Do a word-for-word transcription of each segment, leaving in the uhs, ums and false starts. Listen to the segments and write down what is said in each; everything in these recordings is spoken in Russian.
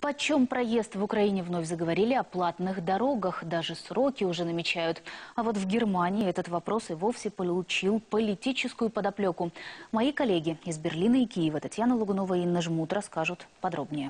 Почем проезд в Украине? Вновь заговорили о платных дорогах. Даже сроки уже намечают. А вот в Германии этот вопрос и вовсе получил политическую подоплеку. Мои коллеги из Берлина и Киева Татьяна Логунова и Инна Жмут расскажут подробнее.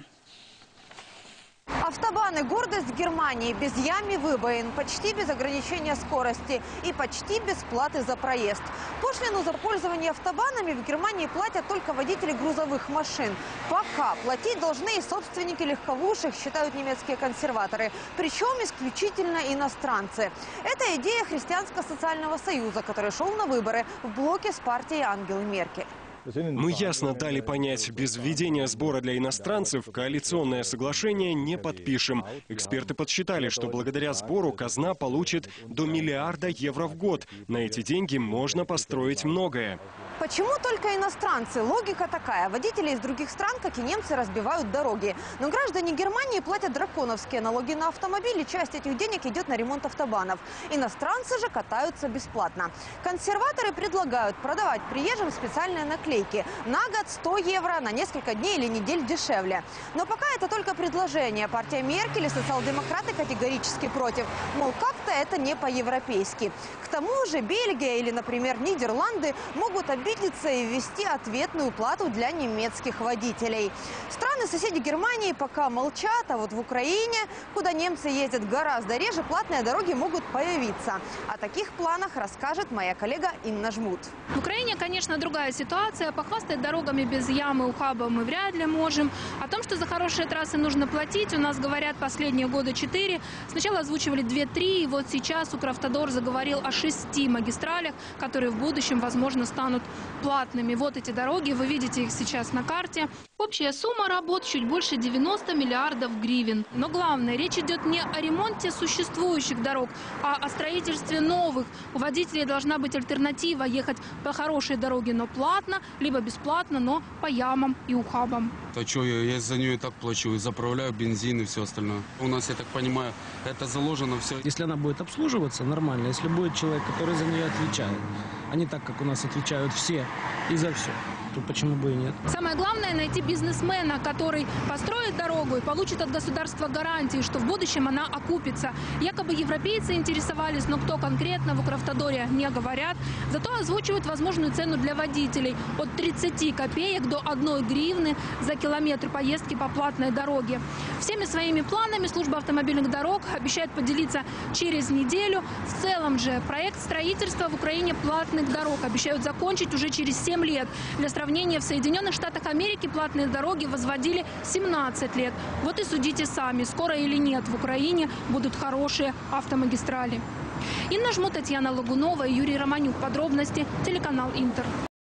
Автобаны – гордость Германии. Без ям и выбоин, почти без ограничения скорости и почти без платы за проезд. Пошлину за пользование автобанами в Германии платят только водители грузовых машин. Пока платить должны и собственники легковушек, считают немецкие консерваторы. Причем исключительно иностранцы. Это идея Христианско-социального союза, который шел на выборы в блоке с партией Ангелы Меркель. Мы ясно дали понять, без введения сбора для иностранцев коалиционное соглашение не подпишем. Эксперты подсчитали, что благодаря сбору казна получит до миллиарда евро в год. На эти деньги можно построить многое. Почему только иностранцы? Логика такая. Водители из других стран, как и немцы, разбивают дороги. Но граждане Германии платят драконовские налоги на автомобили. Часть этих денег идет на ремонт автобанов. Иностранцы же катаются бесплатно. Консерваторы предлагают продавать приезжим специальные наклейки. На год сто евро, на несколько дней или недель дешевле. Но пока это только предложение. Партия Меркель и социал-демократы категорически против. Мол, как-то это не по-европейски. К тому же Бельгия или, например, Нидерланды могут обидеться и ввести ответную плату для немецких водителей. Страны-соседи Германии пока молчат, а вот в Украине, куда немцы ездят гораздо реже, платные дороги могут появиться. О таких планах расскажет моя коллега Инна Жмут. В Украине, конечно, другая ситуация. Похвастать дорогами без ямы, ухаба мы вряд ли можем. О том, что за хорошие трассы нужно платить, у нас говорят последние года четыре. Сначала озвучивали две-три, и вот сейчас Укравтодор заговорил о шести магистралях, которые в будущем, возможно, станут платными. Вот эти дороги, вы видите их сейчас на карте. Общая сумма работ чуть больше девяноста миллиардов гривен. Но главное, речь идет не о ремонте существующих дорог, а о строительстве новых. У водителей должна быть альтернатива: ехать по хорошей дороге, но платно, либо бесплатно, но по ямам и ухабам. А что, я за нее и так плачу, и заправляю бензин и все остальное. У нас, я так понимаю, это заложено все. Если она будет обслуживаться нормально, если будет человек, который за нее отвечает, а не так, как у нас отвечают все и за все, то почему бы и нет? Самое главное — найти бизнесмена, который построит дорогу и получит от государства гарантии, что в будущем она окупится. Якобы европейцы интересовались, но кто конкретно в Укравтодоре не говорят. Зато озвучивают возможную цену для водителей – от тридцати копеек до одной гривны за километр поездки по платной дороге. Всеми своими планами служба автомобильных дорог обещает поделиться через неделю. В целом же проект строительства в Украине платных дорог обещают закончить уже через семь лет. Для сравнения, в Соединенных Штатах Америки платные дороги возводили семнадцать лет. Вот и судите сами, скоро или нет в Украине будут хорошие автомагистрали. Инна Жмут, Татьяна Логунова и Юрий Романюк. Подробности телеканал Интер.